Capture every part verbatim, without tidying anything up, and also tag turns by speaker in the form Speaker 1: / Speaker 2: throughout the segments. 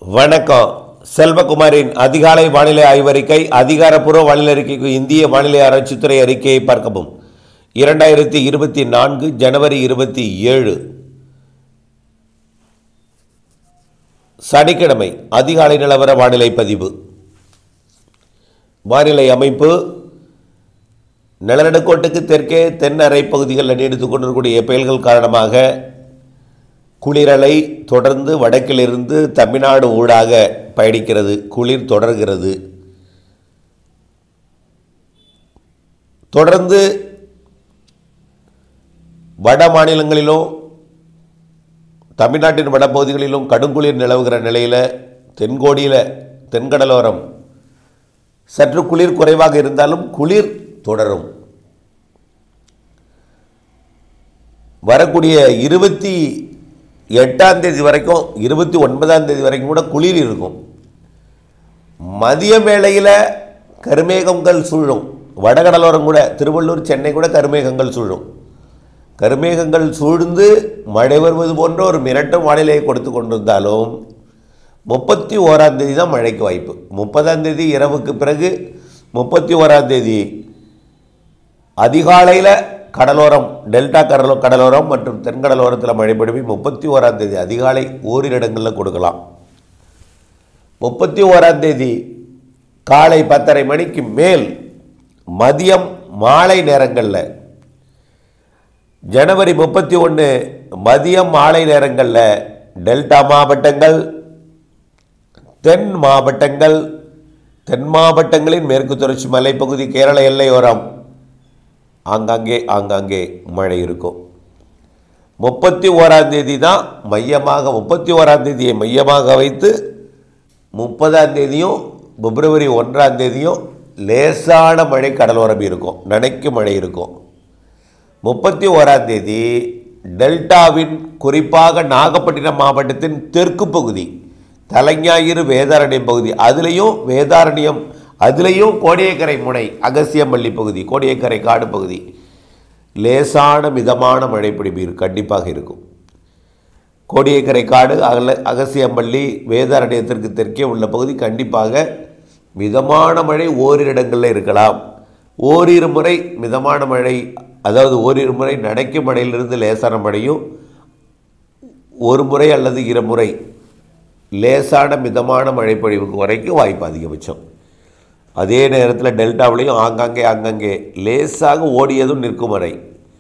Speaker 1: வணக்கம். செல்வகுமாரின் அதிகாலை வானிலை ஆய்வறிக்கை. அதிகாரப்பூர்வ வானிலை அறிக்கைக்கு இந்திய வானிலை ஆராய்ச்சித்துறை அறிக்கையை பார்க்கவும். இரண்டாயிரத்தி இருபத்தி நான்கு ஜனவரி இருபத்தி ஏழு சனிக்கிழமை அதிகாலை நிலவர வானிலை பதிவு. வானிலை அமைப்பு: நிலநடுக்கோட்டுக்கு தெற்கே தென் அரை பகுதிகளில் நீடித்துக் கொண்டிருக்கக்கூடிய புயல்கள் காரணமாக குளிரலை தொடர்ந்து வடக்கிலிருந்து தமிழ்நாடு ஊடாக பயணிக்கிறது. குளிர் தொடர்கிறது. தொடர்ந்து வட மாநிலங்களிலும் தமிழ்நாட்டின் வடப்பகுதிகளிலும் கடுங்குளிர் நிலவுகிற நிலையில் தென்கோடியில் தென்கடலோரம் சற்று குளிர் குறைவாக இருந்தாலும் குளிர் தொடரும். வரக்கூடிய இருபத்தி எட்டாம் தேதி வரைக்கும் இருபத்தி ஒன்பதாம் தேதி வரைக்கும் கூட குளிர் இருக்கும். மதிய வேளையில் கருமேகங்கள் சூழும். வடகடலோரம் கூட திருவள்ளூர் சென்னை கூட கருமேகங்கள் சூழும். கருமேகங்கள் சூழ்ந்து மழை வருவது போன்ற ஒரு மிரட்டும் வானிலையை கொடுத்து கொண்டிருந்தாலும் முப்பத்தி ஓராம் தேதி தான் மழைக்கு வாய்ப்பு. முப்பதாம் தேதி இரவுக்கு பிறகு முப்பத்தி ஓராம் தேதி அதிகாலையில் கடலோரம் டெல்டா கடலோ கடலோரம் மற்றும் தென்கடலோரத்தில் மழை பொழிவு முப்பத்தி ஓராம் தேதி அதிகாலை ஓரிரு இடங்களில் கொடுக்கலாம். முப்பத்தி ஓராம் தேதி காலை பத்தரை மணிக்கு மேல் மதியம் மாலை நேரங்களில் ஜனவரி முப்பத்தி ஒன்று மதியம் மாலை நேரங்களில் டெல்டா மாவட்டங்கள் தென் மாவட்டங்கள் தென் மாவட்டங்களின் மேற்கு தொடர்ச்சி மலைப்பகுதி கேரள எல்லையோரம் ஆங்காங்கே ஆங்காங்கே மழை இருக்கும். முப்பத்தி ஓராம் தேதி தான் மையமாக முப்பத்தி ஓராம் தேதியை மையமாக வைத்து முப்பதாம் தேதியும் பிப்ரவரி ஒன்றாம் தேதியும் லேசான மழை கடலோரம் இருக்கும். நனைக்கும் மழை இருக்கும். முப்பத்தி ஓராம் தேதி டெல்டாவின் குறிப்பாக நாகப்பட்டினம் மாவட்டத்தின் தெற்கு பகுதி தலைஞாயிறு வேதாரண்யம் பகுதி அதுலேயும் வேதாரண்யம் அதுலேயும் கோடியக்கரை முனை அகசியம்பள்ளி பகுதி கோடியக்கரை காடு பகுதி லேசான மிதமான மழை பொழிவு கண்டிப்பாக இருக்கும். கோடியக்கரை காடு அகல அகசியம்பள்ளி வேதாரண்யத்திற்கு தெற்கே உள்ள பகுதி கண்டிப்பாக மிதமான மழை ஓரிரு இடங்களில் இருக்கலாம். ஓரிரு முறை மிதமான மழை, அதாவது ஓரிரு முறை நனைக்கும் மழையிலிருந்து லேசான மழையும் ஒரு முறை அல்லது இருமுறை லேசான மிதமான மழை பொழிவுக்கு வரைக்கும் வாய்ப்பு அதிகபட்சம். அதே நேரத்தில் டெல்டாவிலையும் ஆங்காங்கே ஆங்காங்கே லேசாக ஓடியதும் நிற்கும் மழை,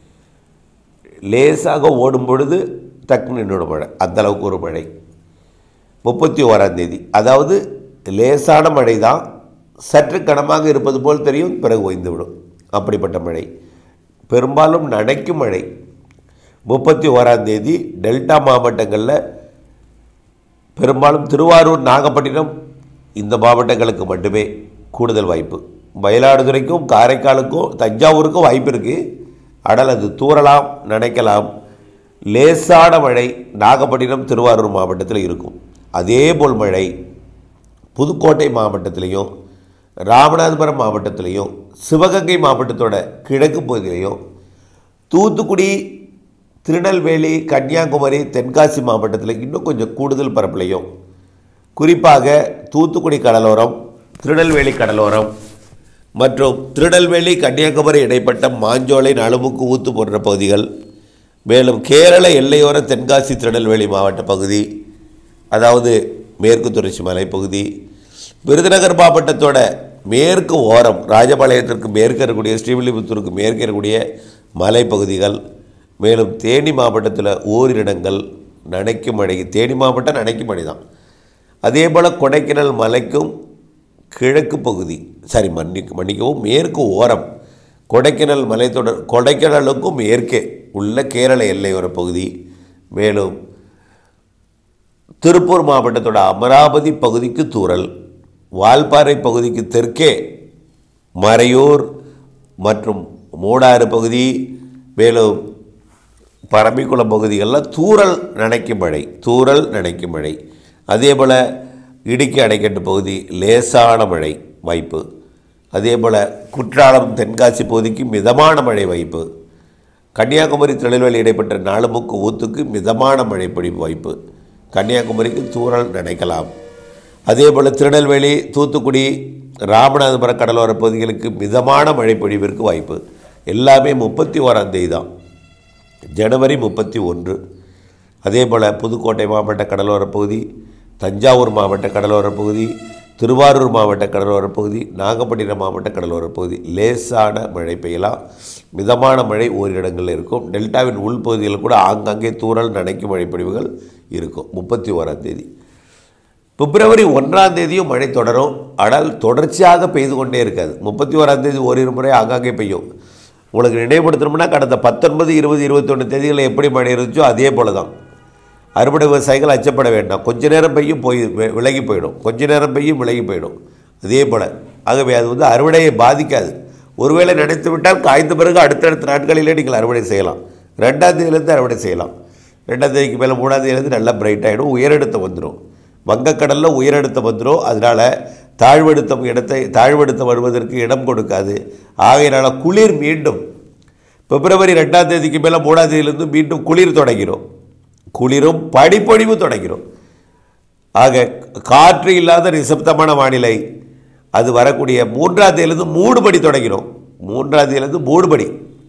Speaker 1: லேசாக ஓடும் பொழுது டக்குன்னு நின்றுடும் மழை, அந்தளவுக்கு ஒரு மழை. முப்பத்தி ஓராம் தேதி அதாவது லேசான மழை தான், சற்று கனமாக இருப்பது போல் தெரியும், பிறகு ஓய்ந்துவிடும். அப்படிப்பட்ட மழை பெரும்பாலும் நனைக்கும் மழை. முப்பத்தி ஓராம் தேதி டெல்டா மாவட்டங்களில் பெரும்பாலும் திருவாரூர் நாகப்பட்டினம் இந்த மாவட்டங்களுக்கு மட்டுமே கூடுதல் வாய்ப்பு. மயிலாடுதுறைக்கும் காரைக்காலுக்கும் தஞ்சாவூருக்கும் வாய்ப்பு இருக்குது. ஆனால் அது தூறலாம், நனைக்கலாம். லேசான மழை நாகப்பட்டினம் திருவாரூர் மாவட்டத்தில் இருக்கும். அதே போல் மழை புதுக்கோட்டை மாவட்டத்திலையும் ராமநாதபுரம் மாவட்டத்திலையும் சிவகங்கை மாவட்டத்தோட கிழக்கு பகுதியிலையும் தூத்துக்குடி திருநெல்வேலி கன்னியாகுமரி தென்காசி மாவட்டத்தில் இன்னும் கொஞ்சம் கூடுதல் பரப்புலையும் குறிப்பாக தூத்துக்குடி கடலோரம் திருநெல்வேலி கடலோரம் மற்றும் திருநெல்வேலி கன்னியாகுமரி இடைப்பட்ட மாஞ்சோலை நலுமுக்கு ஊத்து போன்ற பகுதிகள், மேலும் கேரள எல்லையோர தென்காசி திருநெல்வேலி மாவட்ட பகுதி, அதாவது மேற்கு தொடர்ச்சி மலைப்பகுதி, விருதுநகர் மாவட்டத்தோட மேற்கு ஓரம் ராஜபாளையத்திற்கு மேற்கு இருக்கக்கூடிய ஸ்ரீவில்லிபுத்தூருக்கு மேற்கு இருக்கக்கூடிய மலைப்பகுதிகள், மேலும் தேனி மாவட்டத்தில் ஓரிடங்கள் நனைக்கும் மழை. தேனி மாவட்டம் நனைக்கும் மழை தான். அதே போல் கொடைக்கானல் மலைக்கும் கிழக்கு பகுதி சாரி மன்னிக்கு மன்னிக்கவும் மேற்கு ஓரம் கொடைக்கானல் மலைத்தொடர் கொடைக்கானலுக்கும் மேற்கே உள்ள கேரள எல்லையோர பகுதி, மேலும் திருப்பூர் மாவட்டத்தோட அமராவதி பகுதிக்கு தூறல், வால்பாறை பகுதிக்கு தெற்கே மறையூர் மற்றும் மூடாறு பகுதி, மேலும் பரம்பிக்குளம் பகுதிகளில் தூறல் நனைக்கும் மழை தூறல் நனைக்கும் மழை. அதே போல் இடுக்கி அணைக்கட்டு பகுதி லேசான மழை வாய்ப்பு. அதே போல் குற்றாலம் தென்காசி பகுதிக்கு மிதமான மழை வாய்ப்பு. கன்னியாகுமரி திருநெல்வேலி இடைப்பட்ட நாலுமுக்கு ஊத்துக்கு மிதமான மழை பொழிவு வாய்ப்பு. கன்னியாகுமரிக்கு தூறல் நினைக்கலாம். அதே போல் திருநெல்வேலி, தூத்துக்குடி, ராமநாதபுரம் கடலோர பகுதிகளுக்கு மிதமான மழை பொழிவிற்கு வாய்ப்பு. எல்லாமே முப்பத்தி ஓராம் தேதி தான், ஜனவரி முப்பத்தி ஒன்று. அதே போல் புதுக்கோட்டை மாவட்ட கடலோர பகுதி, தஞ்சாவூர் மாவட்ட கடலோர பகுதி, திருவாரூர் மாவட்ட கடலோர பகுதி, நாகப்பட்டினம் மாவட்ட கடலோர பகுதி லேசான மழை பெய்யலாம். மிதமான மழை ஓரிரு இடங்களில் இருக்கும். டெல்டாவின் உள்பகுதியில் கூட ஆங்காங்கே தூறல் நனைக்கும் மழை பொழிவுகள் இருக்கும். முப்பத்தி ஓராம் தேதி. பிப்ரவரி ஒன்றாம் தேதியும் மழை தொடரும். ஆனால் தொடர்ச்சியாக பெய்து கொண்டே இருக்காது. முப்பத்தி ஓராம் தேதி ஓரிரு முறை ஆங்காங்கே பெய்யும். உங்களுக்கு நினைவுபடுத்தணும்னா கடந்த பத்தொன்பது, இருபது, இருபத்தொன்று தேதிகளில் எப்படி மழை இருந்துச்சோ அதே போல தான். அறுவடை விவசாயிகள் அச்சப்பட வேண்டாம். கொஞ்ச நேரம் பெய்யும், போய் விலகி போயிடும், கொஞ்ச நேரம் பெய்யும், விலகி போயிடும். அதே போல் ஆகவே அது வந்து அறுவடையை பாதிக்காது. ஒருவேளை நினைத்து விட்டால் காய்ந்த பிறகு அடுத்தடுத்த நாட்களிலே நீங்கள் அறுவடை செய்யலாம். ரெண்டாம் தேதியிலேருந்து அறுவடை செய்யலாம். ரெண்டாம் தேதிக்கு மேலே மூணாம் தேதியிலேருந்து நல்லா பிரைட் ஆகிடும். உயரழுத்தம் வந்துடும், வங்கக்கடலில் உயரழுத்தம் வந்துடும். அதனால் தாழ்வழுத்தம் இடத்தை தாழ்வழுத்தம் வருவதற்கு இடம் கொடுக்காது. ஆகையினால குளிர் மீண்டும் பிப்ரவரி ரெண்டாம் தேதிக்கு மேலே மூணாம் தேதியிலேருந்து மீண்டும் குளிர் தொடங்கிடும். குளிரும் படிப்பொழிவு தொடங்கிடும். ஆக காற்று இல்லாத நிசப்தமான வானிலை அது வரக்கூடிய மூன்றாம் தேதியிலிருந்து மூடுபடி தொடங்கிடும். மூன்றாம் தேதியிலிருந்து மூடுபடி,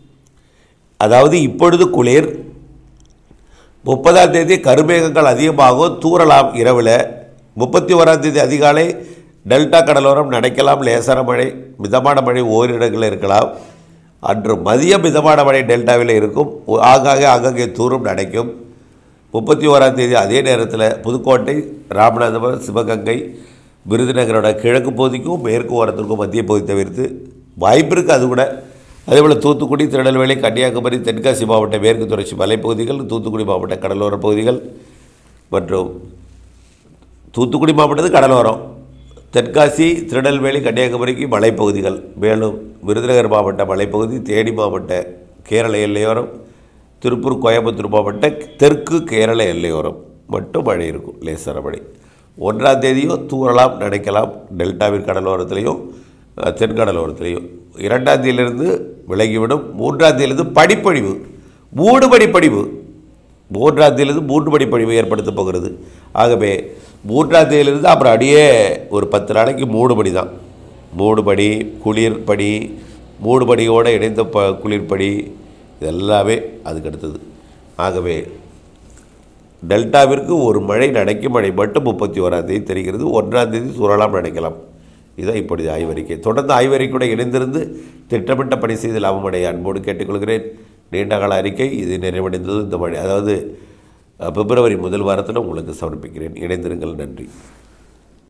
Speaker 1: அதாவது இப்பொழுது குளிர். முப்பதாம் தேதி கருமேகங்கள் அதிகமாகும், தூறலாம் இரவில். முப்பத்தி ஓராம் தேதி அதிகாலை டெல்டா கடலோரம் நனைக்கலாம், லேசான மழை, மிதமான மழை ஓரிரு இடங்களில் இருக்கலாம். அன்று மதியம் மிதமான மழை டெல்டாவில் இருக்கும், ஆங்காங்கே ஆங்காங்கே தூரும் நனைக்கும். முப்பத்தி ஓராம் தேதி அதே நேரத்தில் புதுக்கோட்டை, ராமநாதபுரம், சிவகங்கை, விருதுநகரோட கிழக்கு பகுதிக்கும் மேற்கு ஓரத்திற்கும் மத்திய பகுதி தவிர்த்து வாய்ப்பு இருக்குது. அது கூட அதேபோல் தூத்துக்குடி, திருநெல்வேலி, கன்னியாகுமரி, தென்காசி மாவட்ட மேற்கு தொடர்ச்சி மலைப்பகுதிகள், தூத்துக்குடி மாவட்ட கடலோர பகுதிகள் மற்றும் தூத்துக்குடி மாவட்டத்து கடலோரம், தென்காசி, திருநெல்வேலி, கன்னியாகுமரிக்கு மலைப்பகுதிகள், மேலும் விருதுநகர் மாவட்ட மலைப்பகுதி, தேனி மாவட்ட கேரள எல்லையோரம், திருப்பூர், கோயம்புத்தூர் மாவட்ட தெற்கு கேரள எல்லையோரம் மட்டும் மழை இருக்கும், லேசான மழை. ஒன்றாம் தேதியும் தூறலாம், நனைக்கலாம் டெல்டாவின் கடலோரத்திலையும் தென்கடலோரத்திலையும். இரண்டாம் தேதியிலிருந்து விலகிவிடும். மூன்றாம் தேதியிலிருந்து படிப்பொழிவு, மூன்று படிப்பொழிவு, மூன்றாம் தேதியிலிருந்து மூன்று படிப்பொழிவு ஏற்படுத்த போகிறது. ஆகவே மூன்றாம் தேதியிலிருந்து அப்புறம் அடியே ஒரு பத்து நாளைக்கு மூடுபடி தான். மூடுபடி, குளிர்படி, மூடுபடியோடு இணைந்த ப குளிர்படி இதெல்லாமே அதுக்கு அடுத்தது. ஆகவே டெல்டாவிற்கு ஒரு மழை நனைக்கும் மழை மட்டும் முப்பத்தி ஓராம் தேதி தெரிகிறது. ஒன்றாம் தேதி சூழலாம் நனைக்கலாம். இதுதான் இப்பொழுது ஆய்வறிக்கை. தொடர்ந்து ஆய்வறிக்கையோடு இணைந்திருந்து திட்டமிட்ட பணி செய்து லாபமடைய அன்போடு கேட்டுக்கொள்கிறேன். நீண்டகால அறிக்கை இது நிறைவடைந்தது இந்த மழை, அதாவது பிப்ரவரி முதல் வாரத்தில் உங்களுக்கு சமர்ப்பிக்கிறேன். இணைந்திருங்கள். நன்றி.